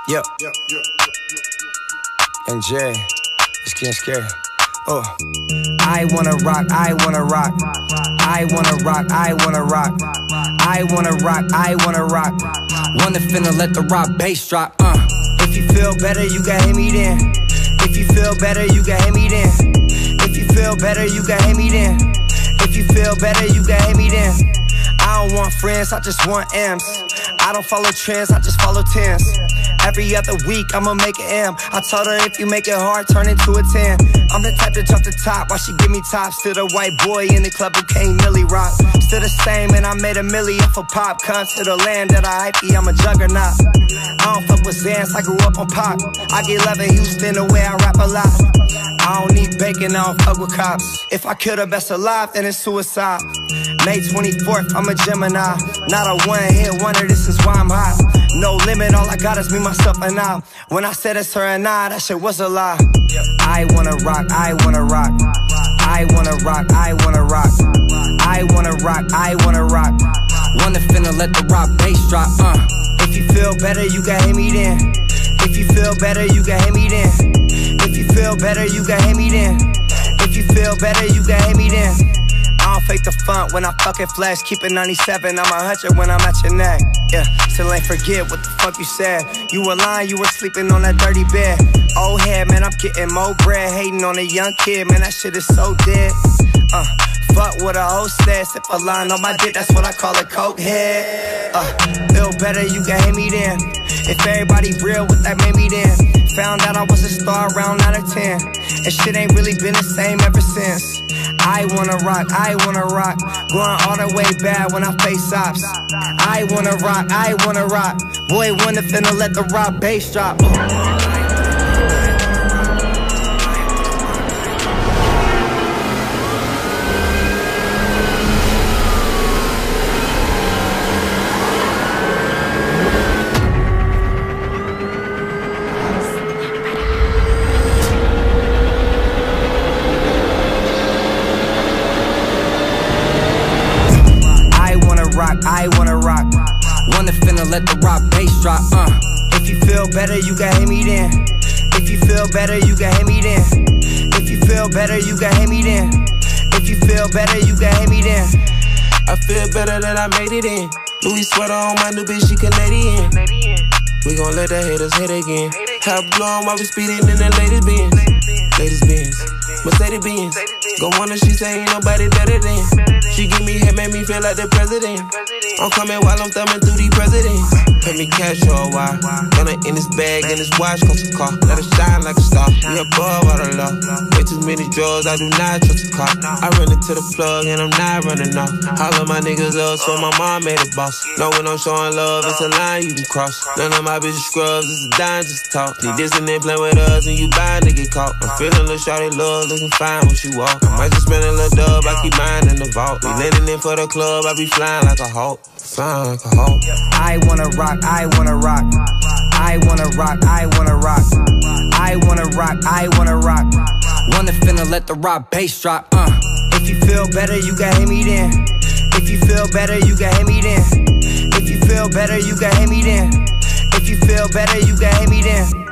Yep. And Gerry, it's getting scary. Oh. I wanna rock, I wanna rock. I wanna rock, I wanna rock. I wanna rock, I wanna rock. Wanna finna let the rock bass drop. If you feel better, you can hit me then. If you feel better, you can hit me then. If you feel better, you can hit me then. If you feel better, you can hit me then. I don't want friends, I just want M's. I don't follow trends, I just follow tens. Every other week, I'ma make an M. I told her if you make it hard, turn it to a 10. I'm the type to jump the top while she give me tops. To the white boy in the club who can't milli rock. Still the same, and I made a milli off of pop. Come to the land that I hyphy, I'm a juggernaut. I don't fuck with Xans, I grew up on pop. I get love in Houston the way I rap a lot. I don't need bacon, I don't fuck with cops. If I kill the best alive, then it's suicide. May 24th, I'm a Gemini. Not a one-hit wonder, this is why I'm hot. No limit, all I got is me, myself, and I. When I said it's her and I, that shit was a lie. I wanna rock, I wanna rock. I wanna rock, I wanna rock. I wanna rock, I wanna rock. Wanna finna let the rock bass drop. If you feel better, you can hit me then. If you feel better, you can hit me then. If you feel better, you can hit me then. If you feel better, you can hit me then. I don't fake the funk when I fucking flex. Keep it 97, I'm 100 when I'm at your neck. Yeah, still ain't forget what the fuck you said. You were lying, you were sleeping on that dirty bed. Old head, man, I'm getting more bread. Hating on a young kid, man, that shit is so dead. Fuck what a hoe said. Sip a line on my dick, that's what I call a coke head. Feel better, you can hit me then. If everybody real, what that made me then. Found out I was a star around 9 or 10. And shit ain't really been the same ever since. I wanna rock, I wanna rock. Going all the way bad when I face ops. I wanna rock, I wanna rock. Boy, wanna finna let the rock bass drop. I wanna rock. Wanna finna let the rock bass drop. If you feel better, you can hit me then. If you feel better, you can hit me then. If you feel better, you can hit me then. If you feel better, you can hit me then. I feel better that I made it in. Louis sweater on my new bitch, she Canadian. We gon' let the haters hit again. Top blowin' while we speedin' in the latest Benz. Latest Benz, Mercedes Benz. Go on and she say ain't nobody better than. She give me head, make me feel like the president. I'm coming while I'm thumbing through these presidents. Pay me cash for a while. Gunna in his bag and his watch comes a car. Let her shine like a star. We above all the law. Way too many drugs, I do not trust a car. I run into the plug and I'm not running off. All of my niggas up, so my mom made a boss. Know when I'm showing love, it's a line you can cross. None of my bitches scrubs, it's a dime just talk. Need this and then play with us and you bound to get caught. I'm feeling little shawty love, looking fine when she walk. I might just spend a little dub, I keep mine in the vault. We landing in for the club, I be flying like a hawk. Flying like a hawk. I wanna rock, I wanna rock. I wanna rock, I wanna rock. I wanna rock, I wanna rock. Wanna finna let the rock bass drop. If you feel better, you can hit me then. If you feel better, you can hit me then. If you feel better, you can hit me then. If you feel better, you can hit me then.